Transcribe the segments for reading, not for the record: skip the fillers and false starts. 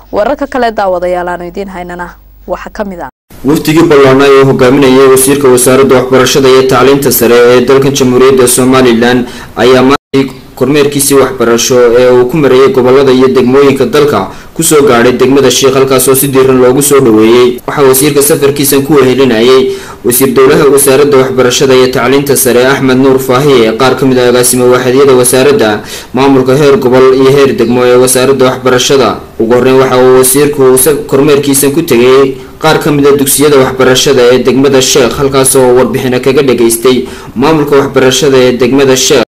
wararka kale daawadayaal aan idiin haynana waxa kamid ah waftigii ballaarnaa ee hogaaminayay wasiirka wasaaradda waxbarashada iyo tacliinta sare ee dalka Jamhuuriyadda Somaliland ayaa maantay kormeerkiisii waxbarasho ee uu ku mareeyay gobolada iyo degmooyinka dalka kusoo gaadhay degmada Sheekh halkaas oo si diiran loogu soo dhaweeyay waxa wasiirka safarkiisan ku wehelinayay wasiir dowlaha wasaaradda waxbarashada iyo tacliinta sare Axmed Nuur Faahiye qaar kamid ah agaasimo waaxyada wasaaradda maamulka heer gobol iyo heer degmo ee wasaaradda waxbarashada ugu horreyn waxa uu wasiirku kormeerkiisan ku tagay qaar kamid ah dugsiyada waxbarashada ee degmada Sheekh halkaas oo warbixin kaga dhageystay maamulka waxbarashada ee degmada Sheekh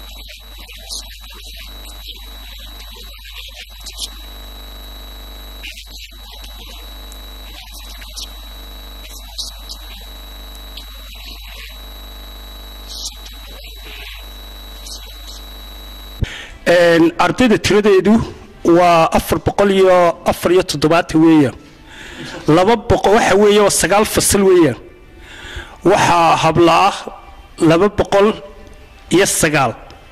ardayda tiradeedu waa 474 weeyaan 200 waxa weeye 9 fasal weeyaan waxa hablaa 209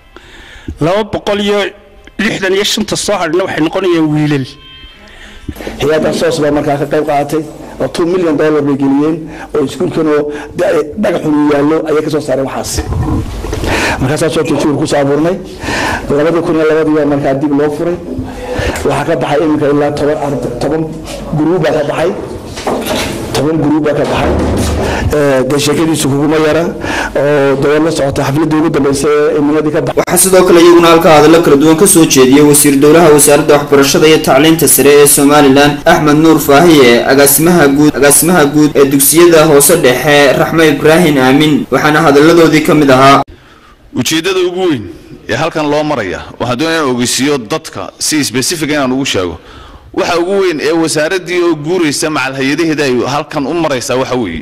265 soo harna waxay noqonayaan wiilal hay'adda SOS baa markaa ka qayb qaadatay oo $2 million bay geliyeen oo iskuulkan oo dhagaxun yaallo ay ka soo saareen waxaas markaas soo tijaabur ku saaburnay 2002 markaa dib loo furay waxa ka baxay imika ilaa 10 group ka baxay 10 group ka baxay sheekadiisu kuma yara oo dawladda socota xafladda ugu dambeysay ee iminadii ka baxay waxa sidoo kale iyaguna halka hadallo kala duwan ka soo jeediyay wasiir dowlaha wasaaradda waxbarashada iyo tacliinta sare ee Somaliland Axmed Nuur Faahiye agaasimaha guud ee dugsiyada hoose dhexe Raxme Ibrahim Aamin waxaana hadalladoodii kamid ahaa ujeedada ugu weyn ee halkan loo maraya waxa doonayaan ogeysiyo dadka si specific inaan ugu sheego waxa ugu weyn ee wasaaradii oo guureysa macal hay'adaheeda ay halkan u maraysa waxa weeye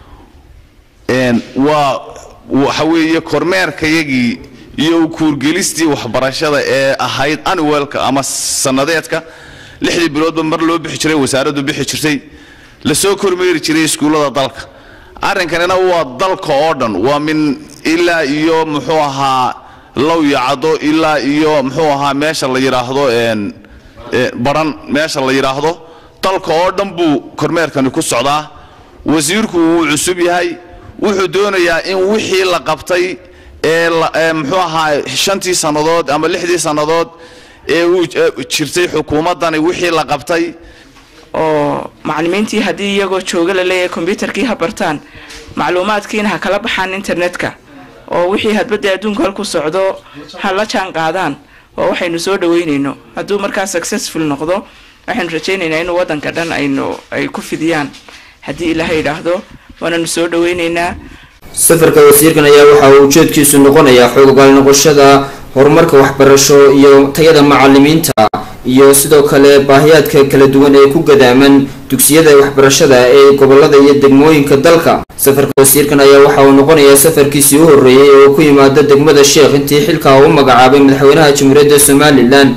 waxa weeye kormeerkayagii iyo kuurgelistii waxbarashada ee ahayd annualka ama sanadeedka 6 biloodba mar loo bixi jiray wasaaraddu bixi jirtay la soo kormeeri jiray iskuulada dalka arrinkanina waa dalka oo dhan waa min ilaa iyo muxuu ahaa law yacado ilaa iyo muxuu ahaa meesha la yiraahdo baran meesha la yiraahdo dalka oo dhan buu kormeerkani ku socdaa wasiirku uu cusub yahay wuxuu doonayaa in wixii la qabtay ee muxuu ahaa 5 sanadood ama 6 sanadood ee uu jirtay xukuumadani wixii la qabtay oo macallimiintii hadii iyagoo jooga la leeyahay computerkii ha bartaan macluumaadkiina ha kala baxaan internetka oo wixii hadbada adduunka halku socdo ha la jaan qaadaan oo waxaynu soo dhaweynayno hadduu markaa successful noqdo waxaan rajaynaynaa in wadanka dhan ay ku fidiyaan haddii ilaahay yiraahdo waana soo dhaweynaynaa safarka wasiirkan ayaa waxa uu ujeedkiisu noqonayaa xooggal noqoshada horumarka waxbarasho iyo tayada macallimiinta iyo sidoo kale baahiyaadka kala duwan ee ku gadaaman dugsiyada waxbarashada ee gobolada iyo degmooyinka dalka safarka wasiirkan ayaa waxa uu noqonayaa safarkiisii u horeeyay ee ku yimaado degmada Sheekh intii xilka uu magacaabay madaxweynaha Jamhuuriyadda Somaliland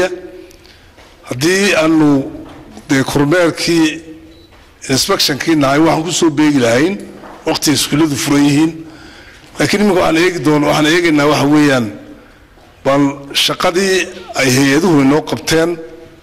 hadii aanu kormeerkii inspection-kii nahay waxaan ku soo beegi lahayn waqti iskuuladu furan yihiin laakiin imika waxaan eegaynaa waxa weeyaan bal shaqadii ay hay'aduhu inoo qabteen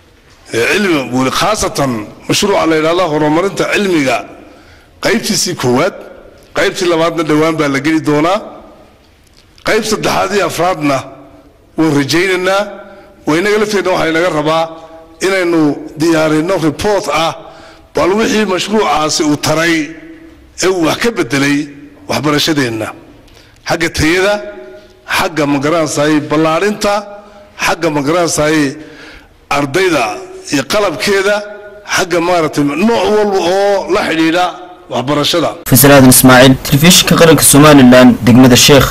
cilmi khaasatan mashruuca la yiraahdo horumarinta cilmiga qaybtiisii koowaad qaybtii labaadna dhawaan baa la geli doonaa qayb saddexaad iyo afraadna waan rajaynaynaa waynaga lafteedna waxaa inaga rabaa inaynu diyaarino report ah bal wixii mashruucaasi uu taray ee uu wax ka bedelay waxbarashadeenna xagga tayada xagga magaranayay ballaarinta xagga magaranayay ardayda iyo qalabkeeda xagga maaragtay nooc walba oo la xidhiidha waxbarashada Fasalad Ismaaciil telefishinka qaranka Somaliland degmada Sheekh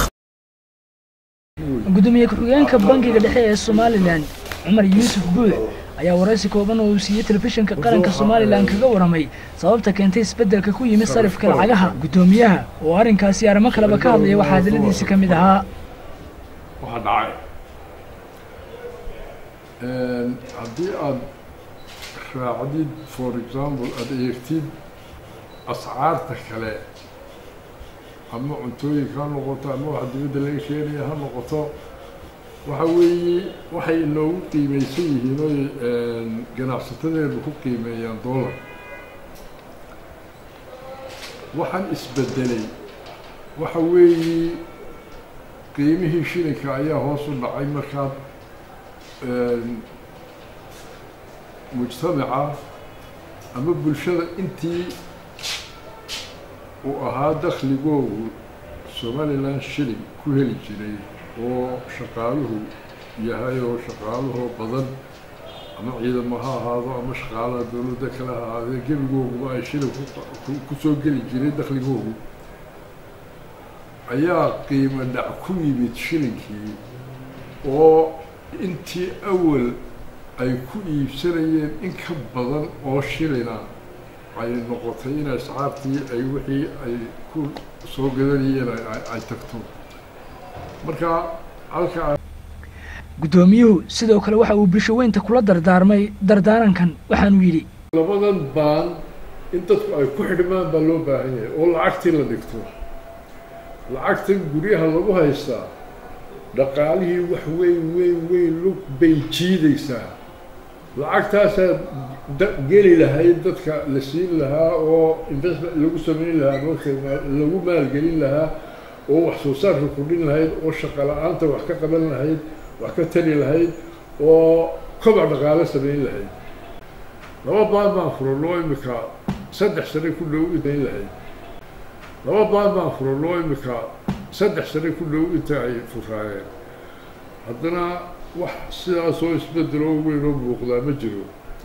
gudoomiye ku-xigeenka bangiga dhexe ee Somaliland Umar Yusuf Buux ayaa waraysi kooban oo uu siiyay telefishinka qaranka Somaliland kaga waramay sababta keentay isbedelka ku yimid sarifka lacagaha gudoomiyaha oo arrinkaasi arrimo kale ka hadlaya waxa hadaladiisa kamid ahaa waxa dhacay haddii aad raacdid for example aad eegtid ascaarta kale ama cuntooyinka ha noqoto ama waxa dibadda laga keenaya ha noqoto وحوي وحي إنه قيميسيه إنه جناحتنا بحكي ميان دولار وحن إسبدلي وحوي قيمه شركة أيها وصل لعي مركب مجتمعة أما بالشدة أنتي وهذا دخل جو سوماليلاند شيلين كهلي جري وشقاله يهاي وشقاله بدن أما عيدا ما هذا أما شقاله دولة كلها هذا جل جو ما يشيله كسو جل جري دخل جو أيا قيمة نعكوي بتشيلينكي وأنتي أول أي كوي سنين إنك بدن أو شيلنا أي نقطتين أسعارتي أي وحي أي كل سوق ذلك أي تكتب مركا على gudoomiyuhu sidoo kale waxa uu bulshaweynta kula dardaarankan waxaanu yiri labadan baan in dadku ay ku xidhmaan baa loo baahan yahay oo lacagtii la dhigto lacagtan guryaha lagu haystaa dhaqaalihii wax weyn lug bay jiidaysaa lacagtaasaa geli lahayd dadka la siin lahaa oo investment lagu samayn lahaa lagu maalgelin lahaa oo wax soo saarka kordhin lahayd oo shaqo la'aanta wax ka qaban lahayd wax ka tali lahayd oo koboc dhaqaale samayn lahayd laba baan furno imika 3 sano ku dhow inay lahayd laba baan furno imika 3 sano ku dhow intay furaayeen haddana wax sidaas oo isbedelo weyn oo muuqda ma jiro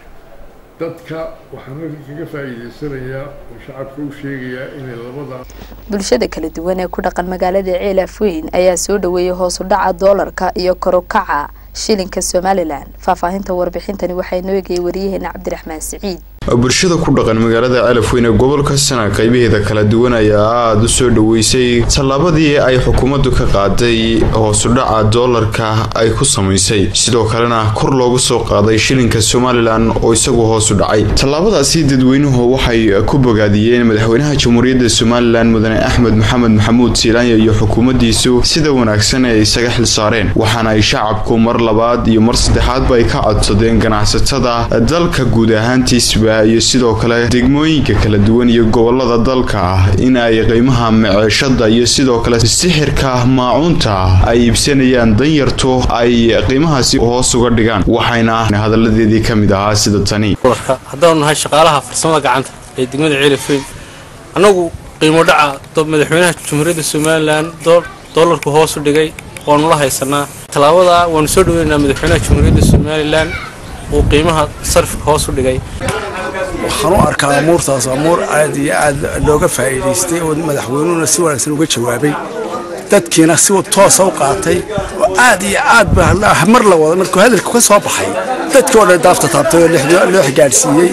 dadka waxaan kaga faa'iideysanayaa oo shacabka u sheegaya inay labada bulshada kala duwan ee ku dhaqan magaalada Ceelafweyn ayaa soo dhaweeyay hoos u dhaca doolarka iyo kor u kaca shilinka Somaliland faahfaahinta warbixintani waxay noo eegay wariyaheena Cabdiraxmaan Saciid bulshada ku dhaqan magaalada Ceelafweyn ee gobolka Sanaag qaybaheeda kala duwan ayaa aad u soo dhaweysay talaabadii ay xukuumaddu ka qaaday hoos u dhaca doolarka ay ku sameysay sidoo kalena kor loogu soo qaaday shilinka Somaliland oo isagu hoos u dhacay talaabadaasi dadweynuhu waxay ku bogaadiyeen madaxweynaha Jamhuuriyadda Somaliland mudane Axmed Maxamed Maxamuud Siilaanyo iyo xukuumaddiisu sida wanaagsan ay isaga xil saareen waxaana ay shacabku mar labaad iyo mar saddexaad bay ka codsadeen ganacsatada dalka guud ahaantiisa iyo sidoo kale degmooyinka kala duwan iyo gobolada dalka in ay qiimaha maciishada iyo sidoo kale sixirka maacunta ay ibsanayaan danyarto ay qiimahaasi hoos uga dhigaan waxayna hadaladeedii kamid ahaa sida tani hadaan nahay shaqaalaha farsamada gacanta ee degmada Ceelafweyn anagu qiimo dhaca madaxweynaha Jamhuuriyadda Somaliland doolarku hoos u dhigay oo nula haysanaa talaabada waan soo dhaweynaa madaxweynaha Jamhuuriyadda Somaliland oo qiimaha sarfka hoos u dhigay waxaan u arkaa amuurtaas amuur aad iyo aad looga faa'iideystay oo madaxweynuhuna si wanaagsan uga jawaabay dadkiina si toos u qaatay oo aad iyo aad mar la wada markuu hadalku ka soo baxay dadkii oo dhan daafta taabtay oo loo gaarsiiyay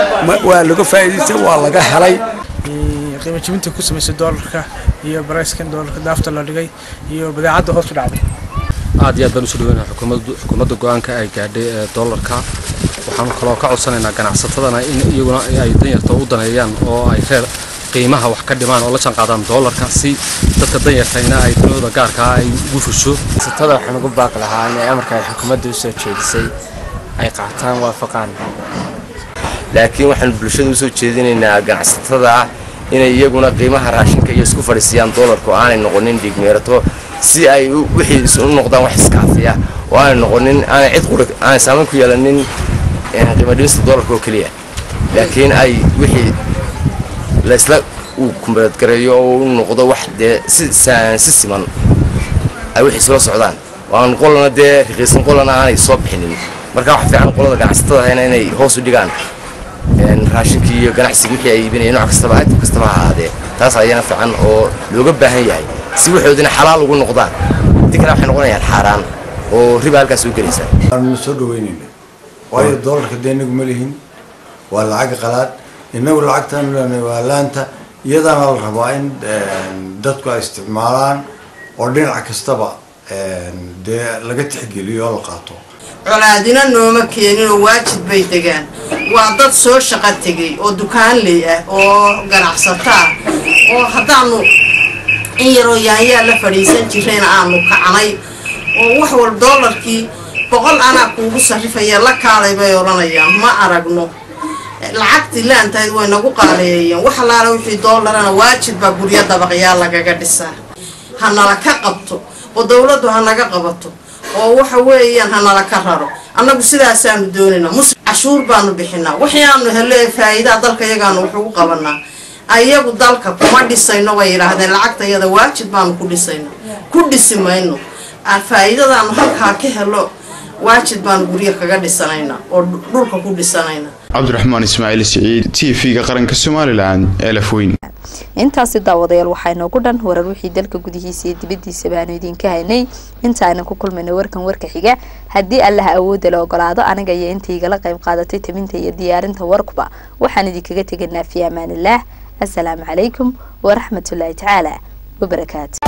waa laga faa'iideystay waa laga helay qiimo jibinta ku sameysay doolarka iyo barayskan doolarka daafta la dhigay iyo badeecada hoos u dhacday aad iyo aad baan u soo dhaweynaa xukuumadda go'aanka ay gaadhay doolarka waxaan kaloo ka codsanaynaa ganacsatadana in iyaguna ay danyarta u daneeyaan oo ay reer qiimaha wax ka dhimaan oo la jaan qaadaan doolarka si dadka danyartayna ay dunida gaarka ay ugu fusho ganacsatada waxaan ugu baaqi lahaa in amarka ay xukuumaddu soo jeedisay ay qaataan waafaqaan laakiin waxaan bulshada u soo jeedinaynaa ganacsatada inay iyaguna qiimaha raashinka iyo isku fadhiisiyaan doolarku aanay noqonin dhigmeerato si ay wixii isu noqdaan wax iskaafiya oo aanay noqonin aanay cid qura aanay saameyn ku yeelanin qiimo dhimista doolarka oo kaliya laakiin ay wixii la isla uu kumbalad gareeyo oo uu noqdo wax dee si siman ay wixii soo socdaan waan qolana dee riqiisan qolana aanay soo bixinin marka wax fiican qolada ganacsatada hayna inay hoos u dhigaan raashinkii iyo ganacsiga wixii ay iibinayeen nooc kastaba aad kastaba ha ahaadee taas ayaana fiican oo looga baahan yahay si waxoodina xalaal ugu noqdaan intii kale waxay noqonayaan xaaraan oo riba halkaas u gelaysa aan soo dhaweynayna waayo doolarka deenigu ma lihin waa lacag qalaad inagu lacagtan waa laanta iyadana la rabaa in dadku ay isticmaalaan oo dhinac kastaba dee laga tixgeliyo oo la qaato colaadina nooma keenin oo waajib bay degaan waa dad soo shaqo tegay oo dukaanley ah oo ganacsata ah oo haddaanu in yaroo yaanyaa la fadhiisan jirayna aanu kacnay oo wax wal dollarkii boqol ana kuugu sarifaya la kaalay bay oranayaan ma aragno lacagtii laantayd way nagu qaaleeyeen waxa laala wixii dollarana waajib baa guryo dabaqyaa lagaga dhisaa hanala ka qabto oo dawladdu hanaga qabato oo waxa weeyaan hanala ka raro annagu sidaas aanu doonayna cashuur baanu bixinaa waxaanu helay faa'iido dalka yagaanu wuxuu qabanaa ayagu dalka kuma dhisayno way yiraahdeen lacagtayada waajib baanu ku dhisayno ku dhisimayno faa'iidadaanu halka ka helo waajib baan guriga kaga dhisanayna oo dhulka ku dhisanayna Cabdiraxmaan Ismaaciil Saciid TV-ga qaranka Soomaaliland Elafweyn intaasi daawadayaal waxay noogu dhan warar wixii dalka gudihiisa iyo dibadiisa baan idinka haynay inta aan ku kulmayno warka xiga hadii Allah awood la ogolaado aniga iyo intii la qayb qaadatay timinta iyo diyaarinta warkuba waxaan idinkaga tegaynaa fi amaanillah assalaamu calaykum wa rahmatullahi ta'ala wa barakaatuh